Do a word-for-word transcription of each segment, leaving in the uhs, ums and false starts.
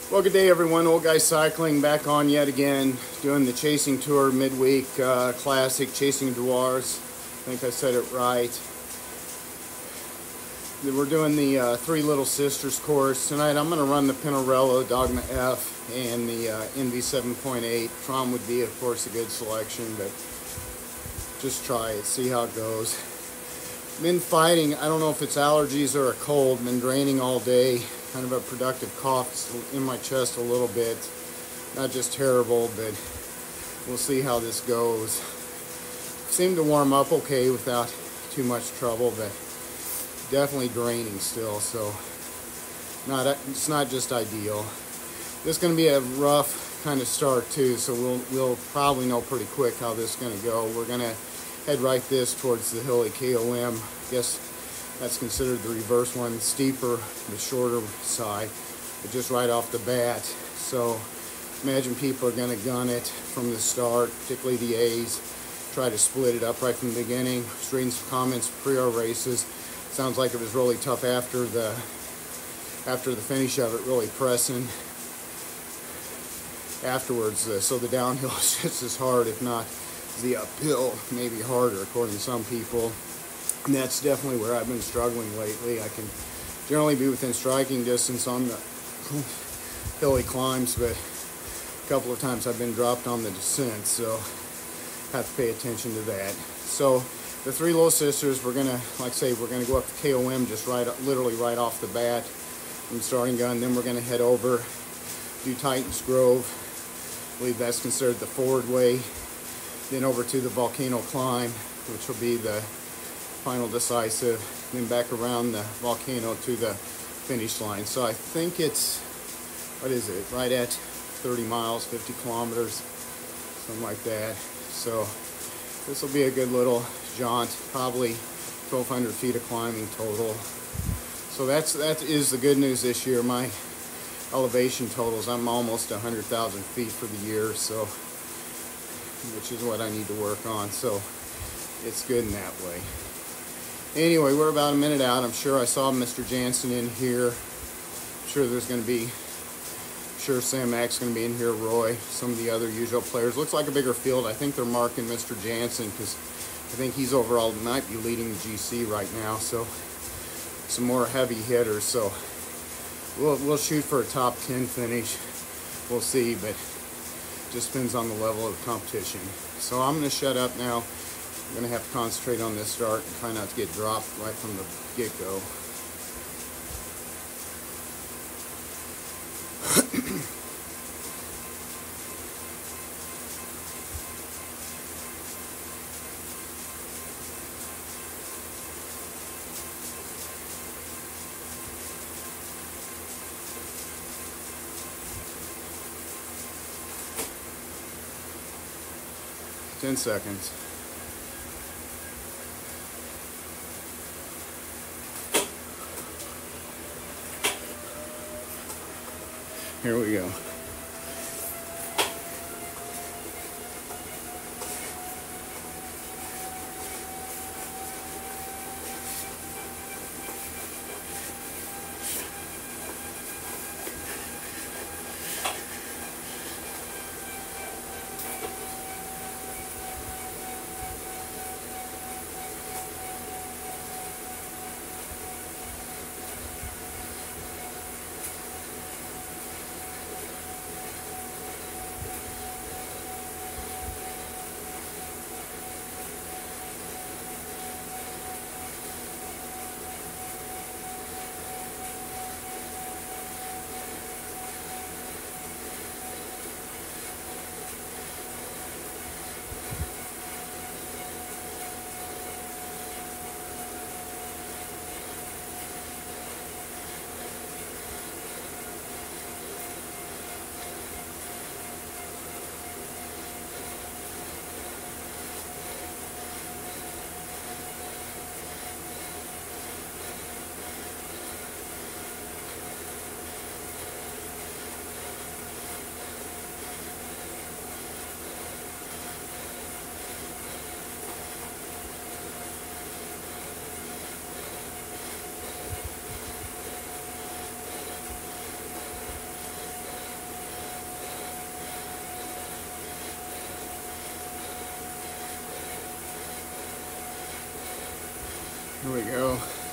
Well, good day everyone. Old Guy Cycling back on yet again, doing the Chasing Tour midweek uh, classic, Chasing Dewars. I think I said it right. We're doing the uh, Three Little Sisters course. Tonight I'm going to run the Pinarello Dogma F and the uh, N V seven point eight. Trom would be, of course, a good selection, but just try it, see how it goes. Been fighting, I don't know if it's allergies or a cold, been draining all day. Kind of a productive cough in my chest a little bit. Not just terrible, but we'll see how this goes. Seemed to warm up okay without too much trouble, but definitely draining still, so not it's not just ideal. This is going to be a rough kind of start too, so we'll we'll probably know pretty quick how this is going to go. We're going to head right this towards the hilly K O M. I guess that's considered the reverse one, steeper, the shorter side, but just right off the bat. So imagine people are going to gun it from the start, particularly the A's. Try to split it up right from the beginning. I was reading some comments pre-our races. Sounds like it was really tough after the after the finish of it, really pressing afterwards. Uh, so the downhill is just as hard, if not the uphill, maybe harder, according to some people. And that's definitely where I've been struggling lately. I can generally be within striking distance on the hilly climbs, but a couple of times I've been dropped on the descent, so have to pay attention to that. So the Three Little Sisters, we're gonna, like I say, we're gonna go up to K O M just right, literally right off the bat from starting gun. Then we're gonna head over, do Titans Grove. I believe that's considered the forward way. Then over to the Volcano Climb, which will be the final decisive, then back around the volcano to the finish line. So I think it's, what is it, right at thirty miles, fifty kilometers, something like that. So this will be a good little jaunt, probably twelve hundred feet of climbing total. So that's that is the good news this year. My elevation totals, I'm almost one hundred thousand feet for the year, so which is what I need to work on. So it's good in that way. Anyway, we're about a minute out. I'm sure I saw Mister Jansen in here. I'm sure there's going to be, I'm sure Sam Mack's going to be in here, Roy, some of the other usual players. Looks like a bigger field. I think they're marking Mister Jansen because I think he's overall might be leading the G C right now. So some more heavy hitters. So we'll we'll shoot for a top ten finish. We'll see, but just depends on the level of the competition. So I'm going to shut up now. I'm going to have to concentrate on this start and try not to get dropped right from the get-go. Ten seconds. Here we go. Here we go.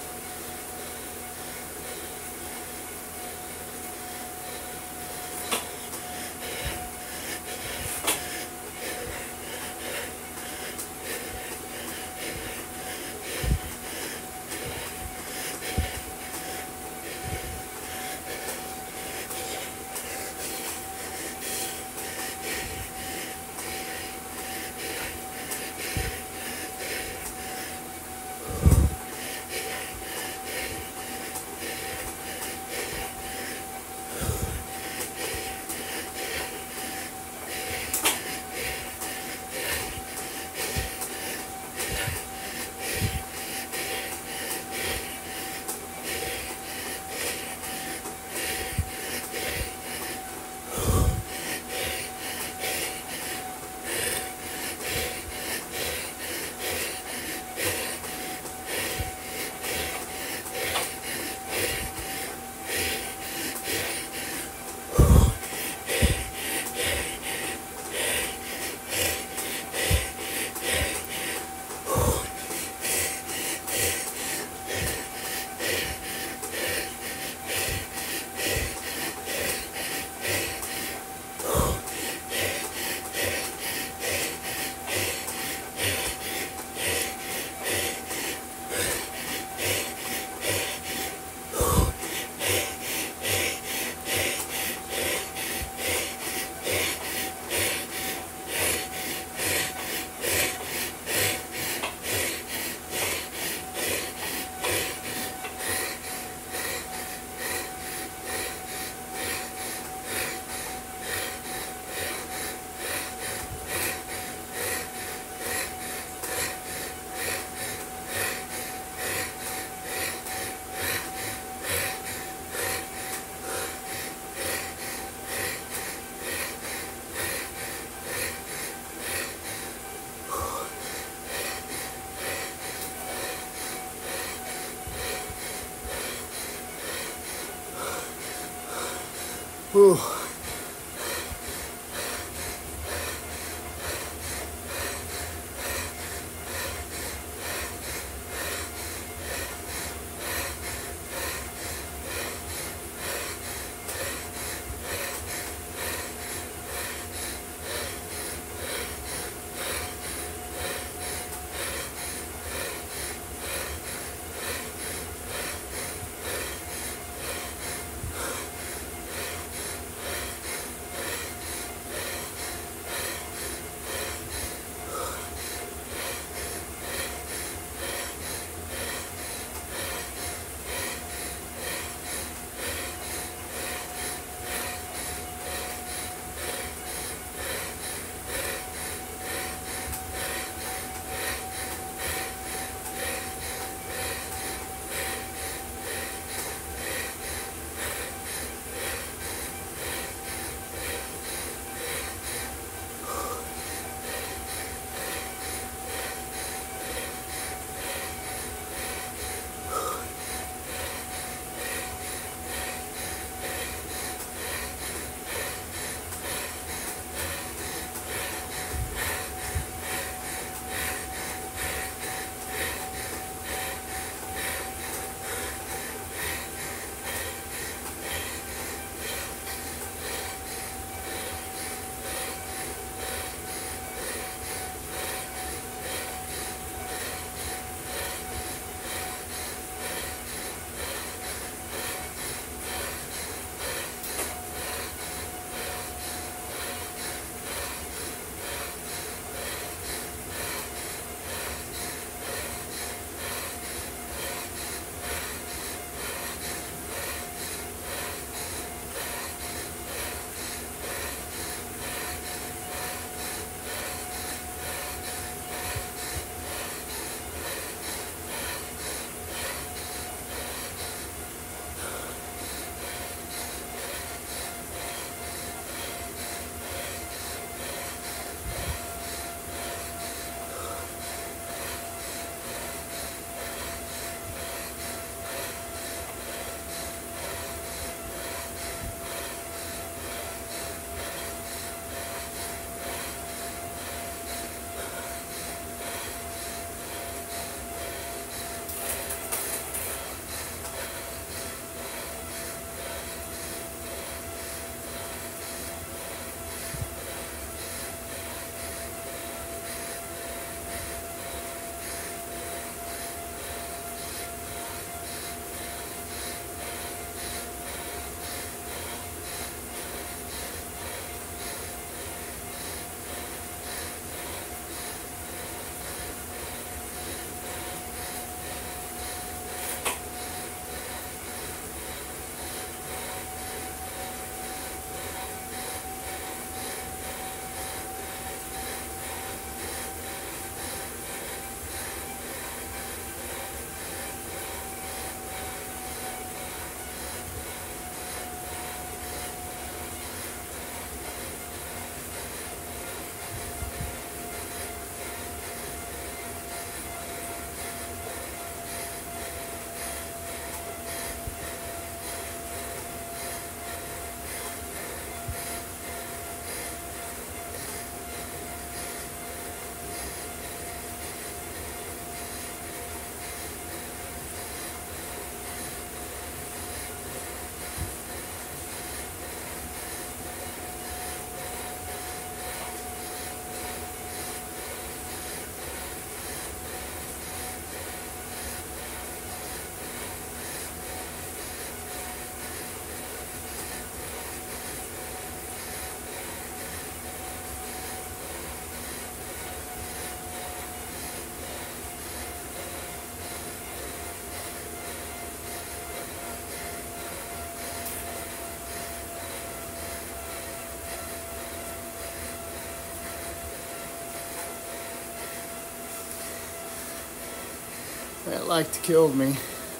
Whew. That like to killed me.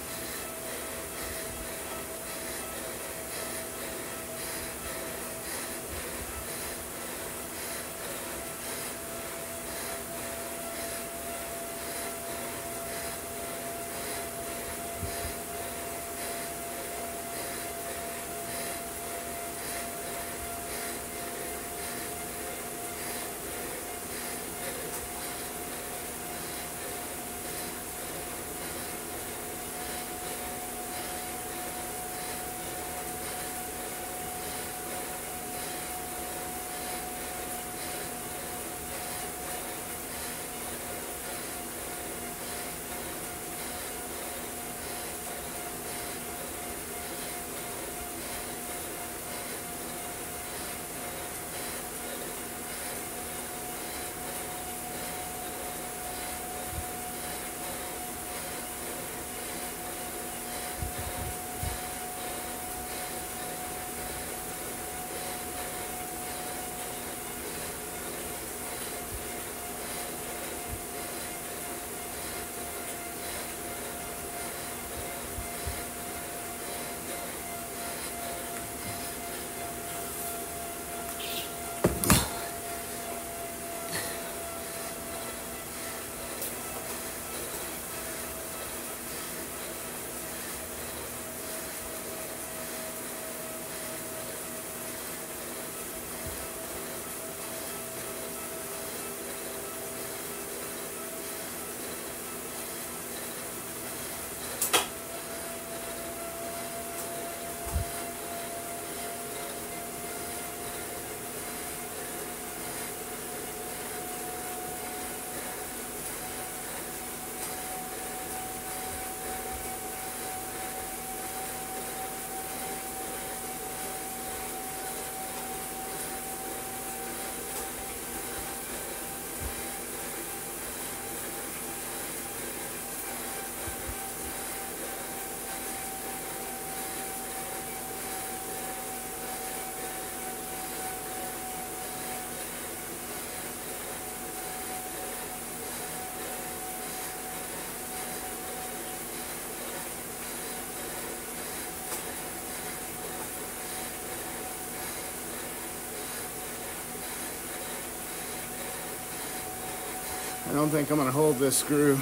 I don't think I'm going to hold this screw.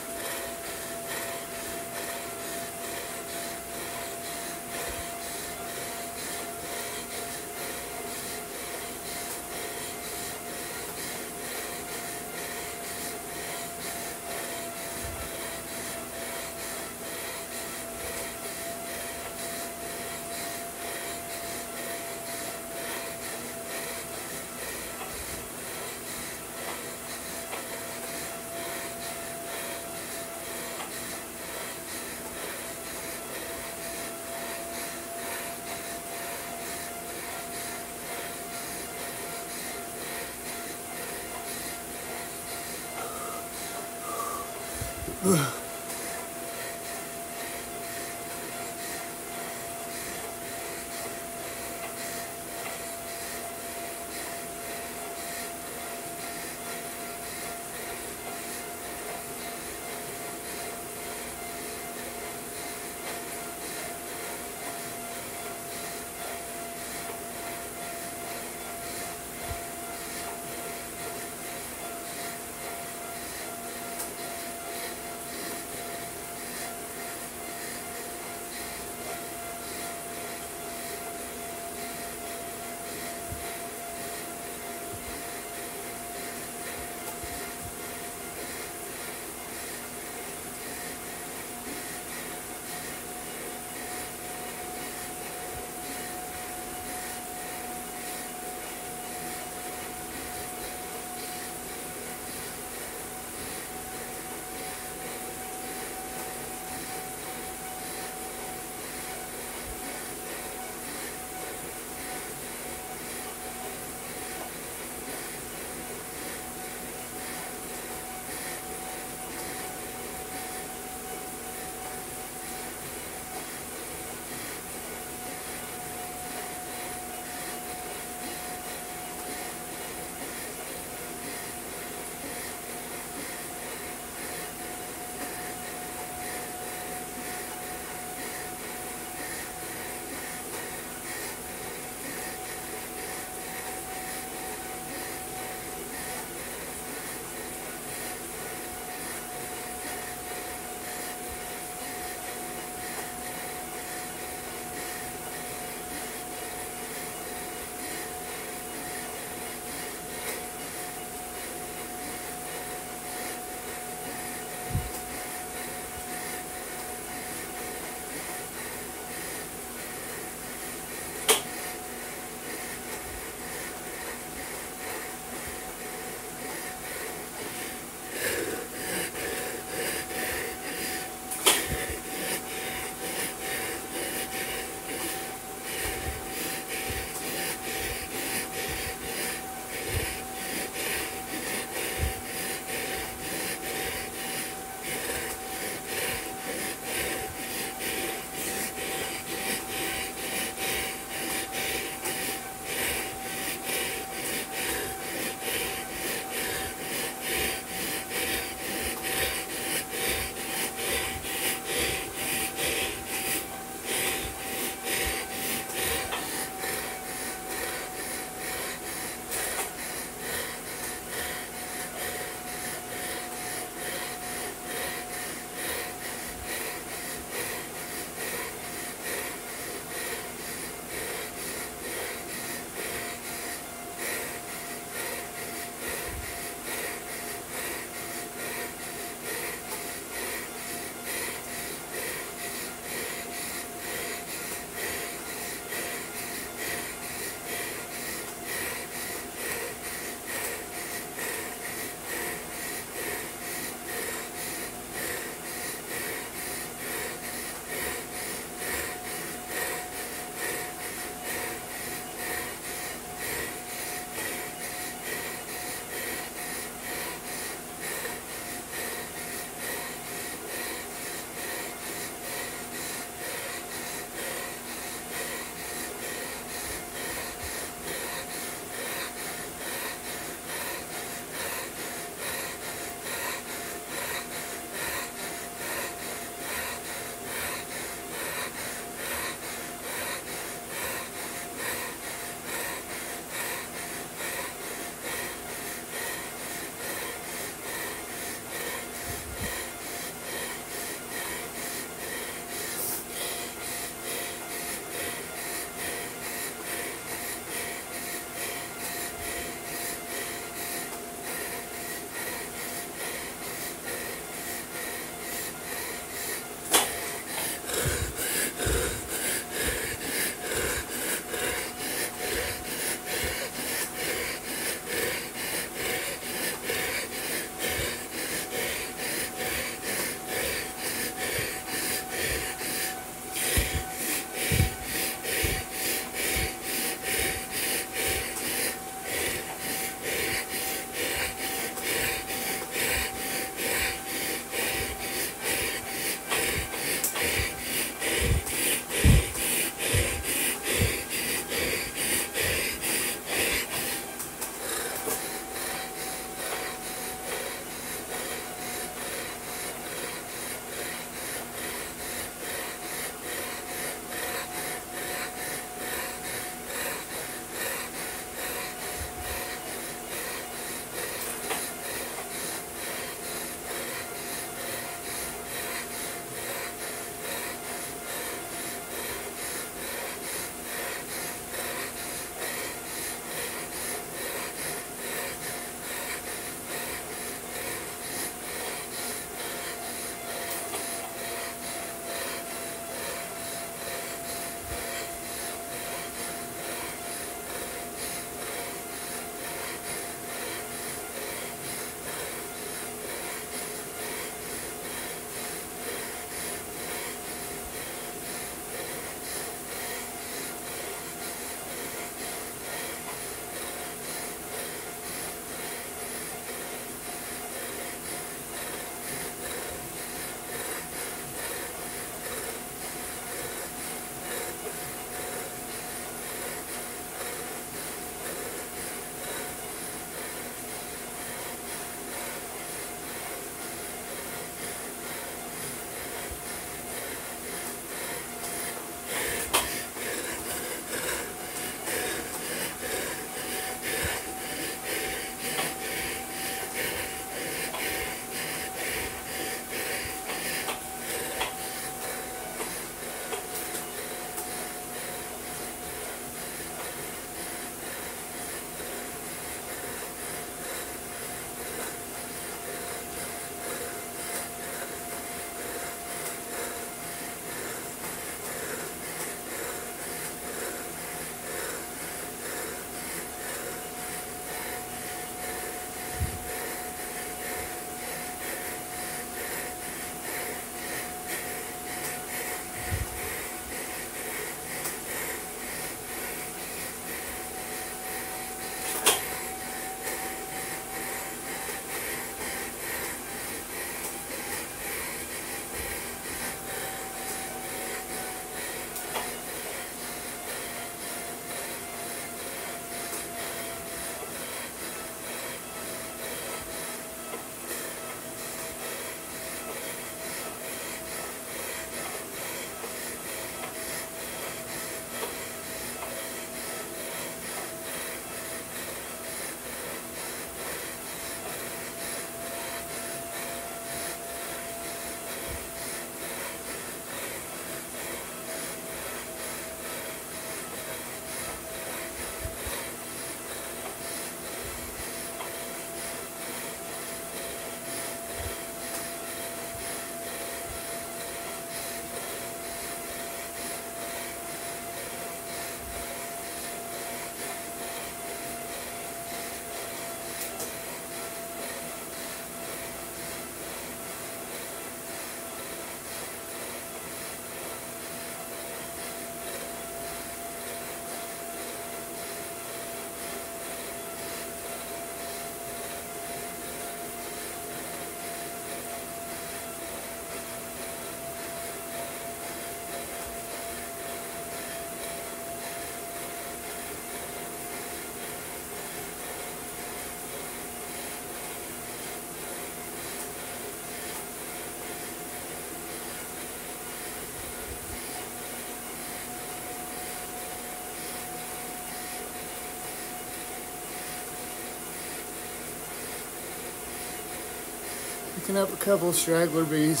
Picking up a couple straggler bees.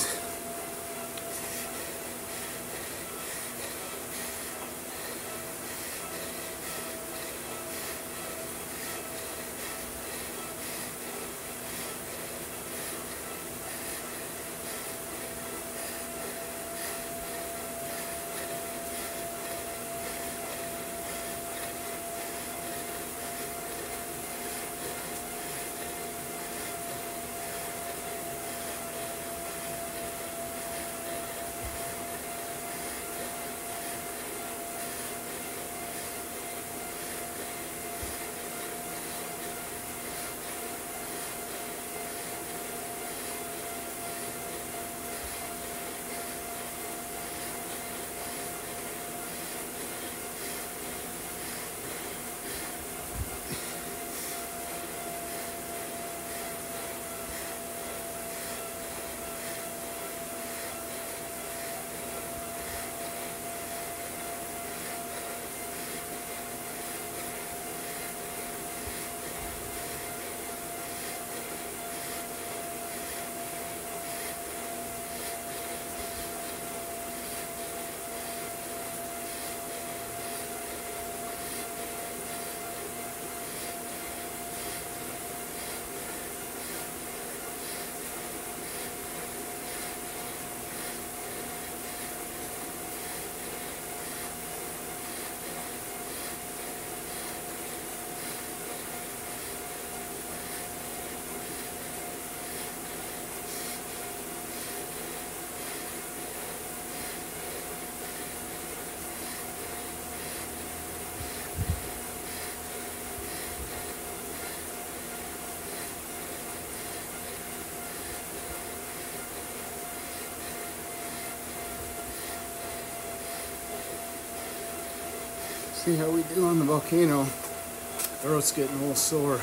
See how we do on the volcano. Throat's getting a little sore.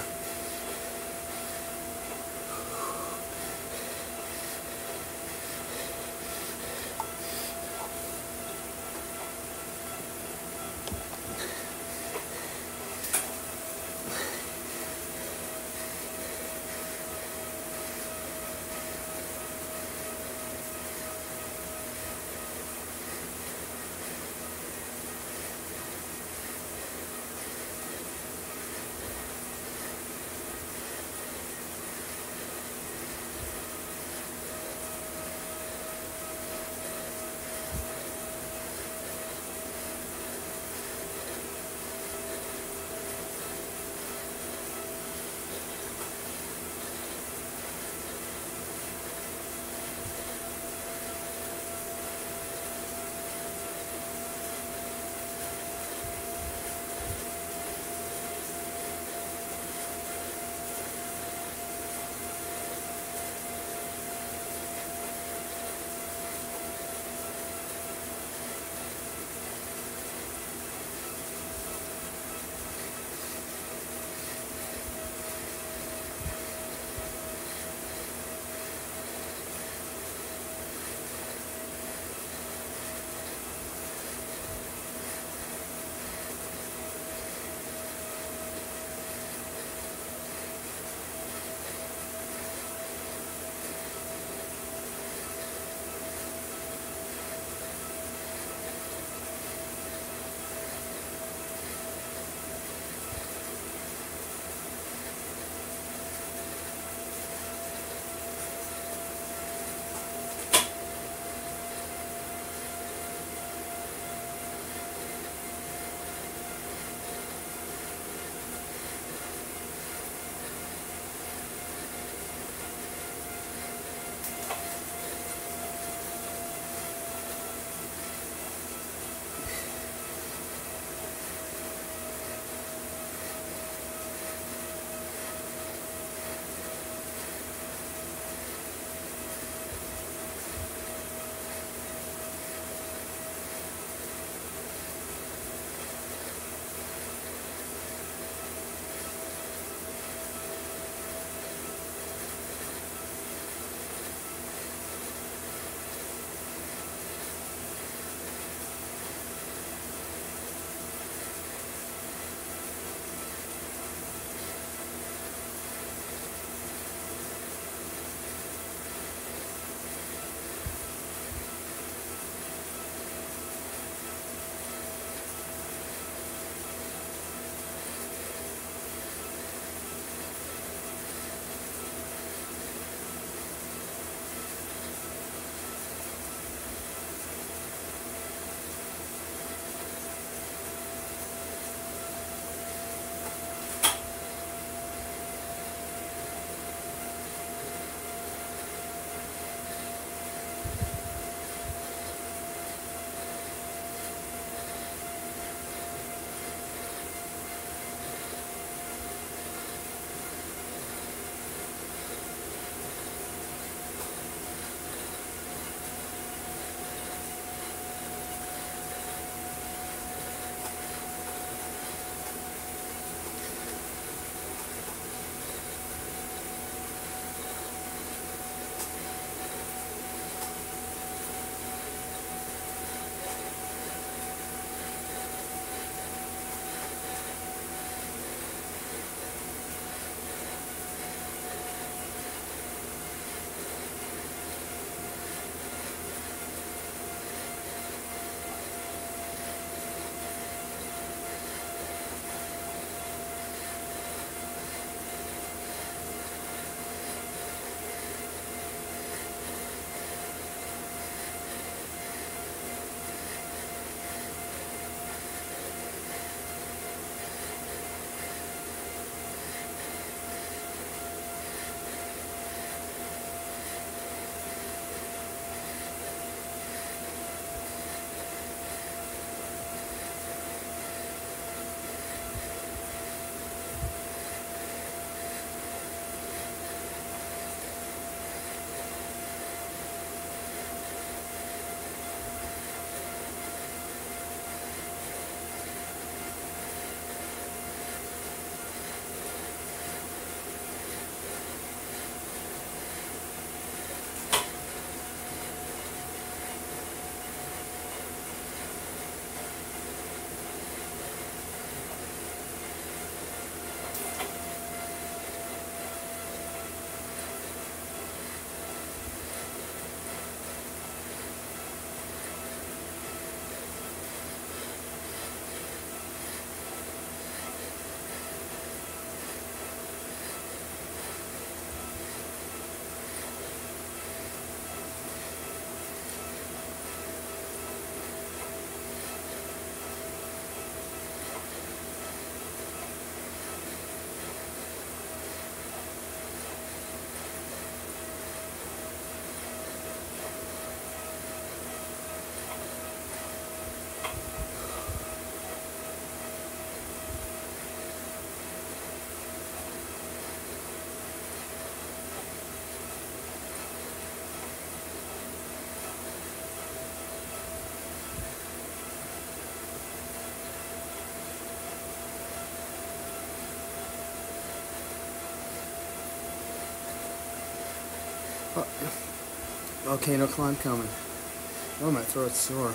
Oh, volcano climb coming. Oh, my throat's sore.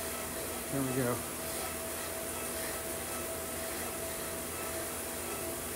There we go.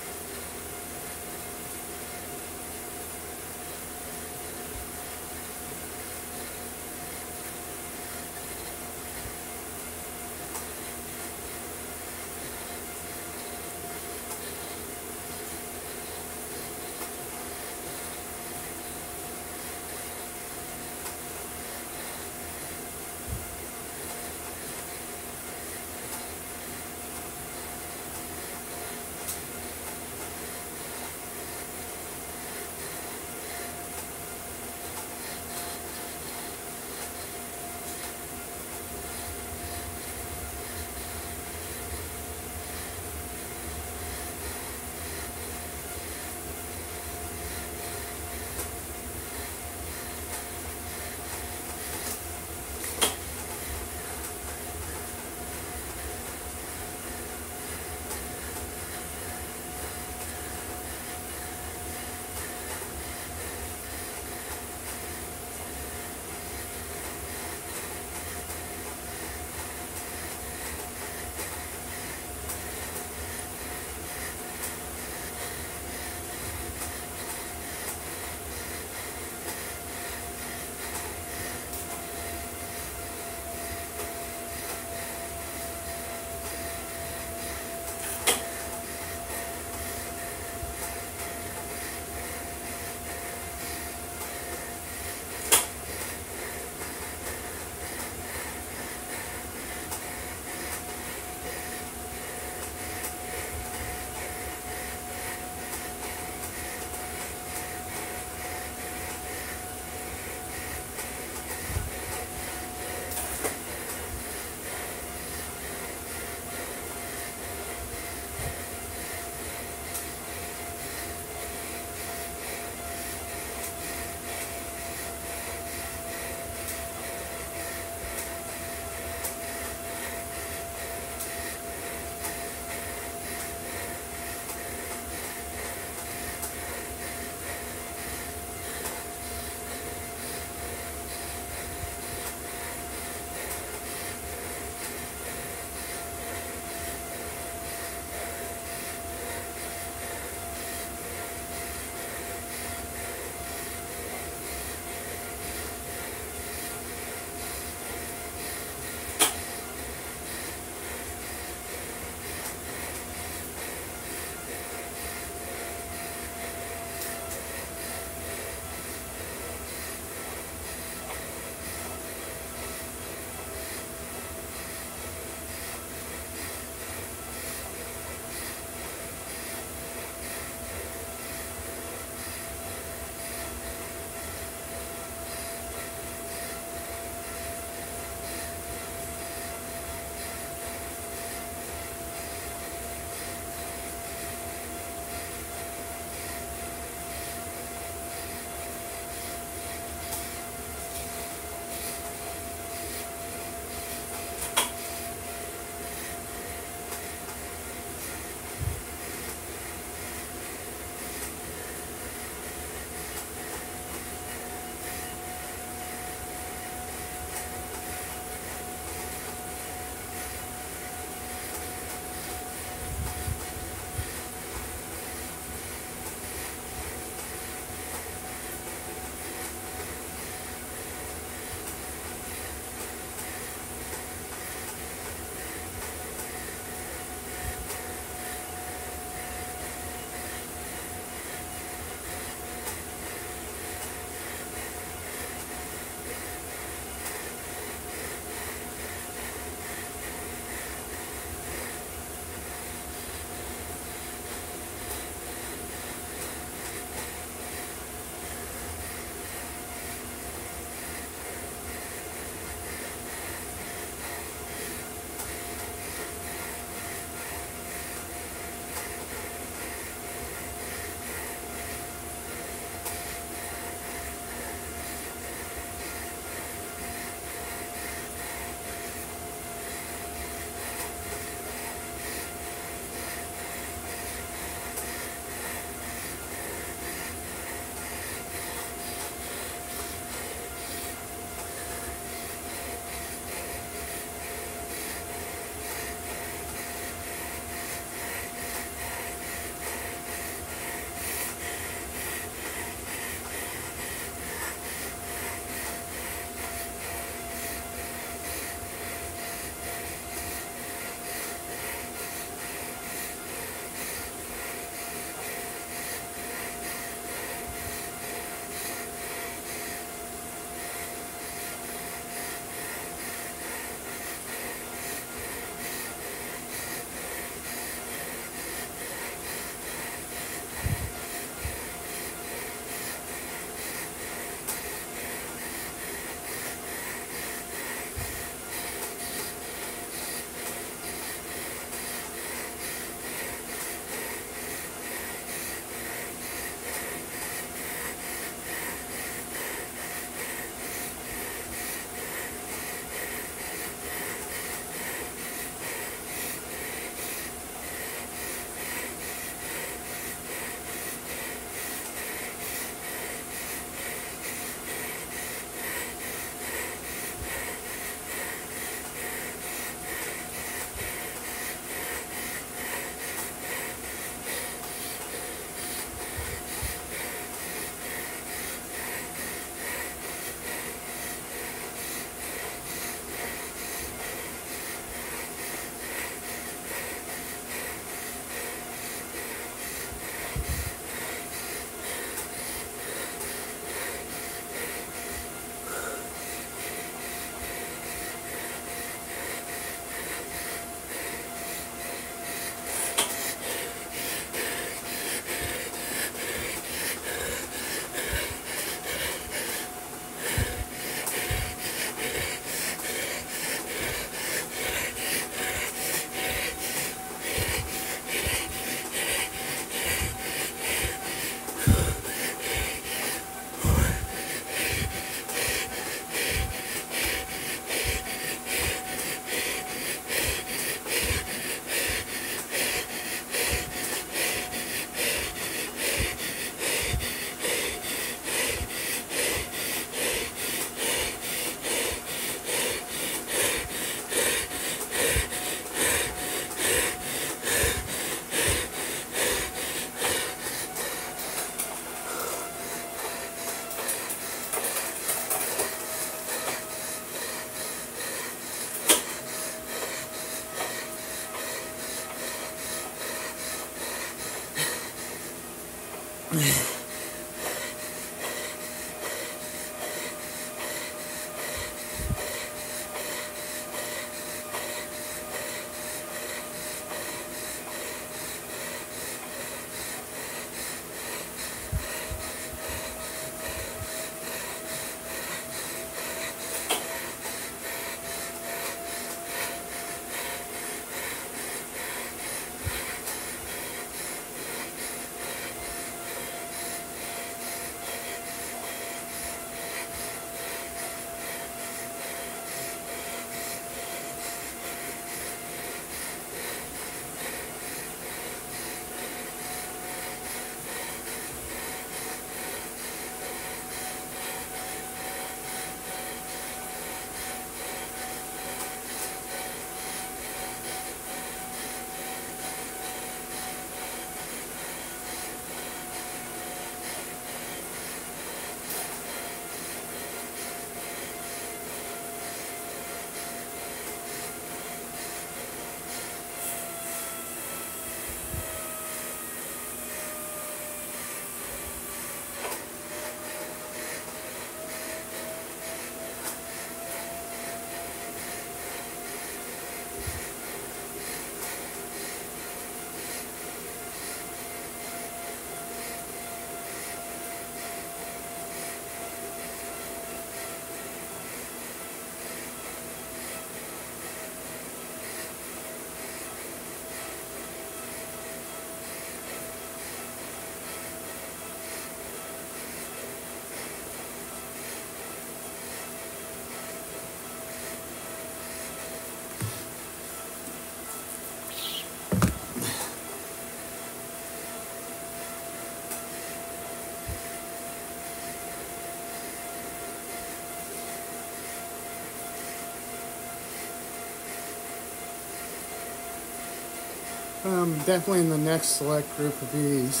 Um, definitely in the next select group of these.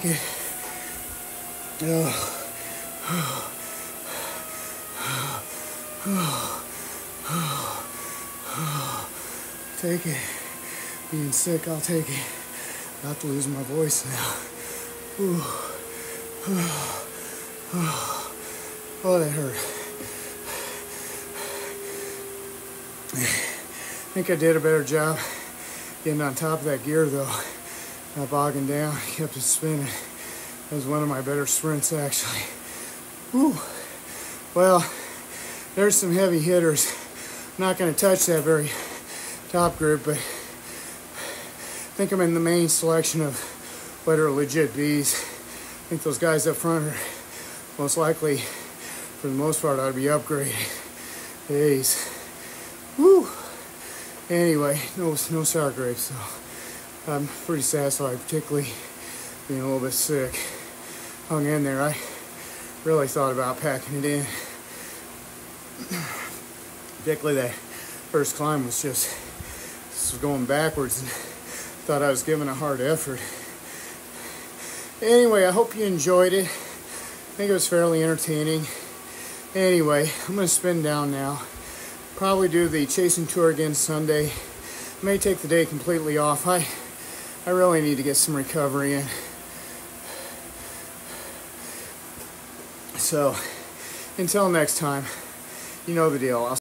take it. Oh. Take it. Being sick, I'll take it. About to lose my voice now. Oh, that hurt. I think I did a better job getting on top of that gear though. Not bogging down, kept it spinning. That was one of my better sprints actually. Whew. Well, there's some heavy hitters. I'm not going to touch that very top group, but I think I'm in the main selection of what are legit Bs. I think those guys up front are most likely, for the most part, ought to be upgraded. A's. Woo! Anyway, no, no sour grapes, so I'm pretty satisfied, particularly being a little bit sick. Hung in there. I really thought about packing it in. Particularly that first climb was just, this was going backwards and thought I was giving a hard effort. Anyway, I hope you enjoyed it. I think it was fairly entertaining. Anyway, I'm going to spin down now. Probably do the chasing tour again Sunday. May take the day completely off. I, I really need to get some recovery in. So, until next time, you know the deal. I'll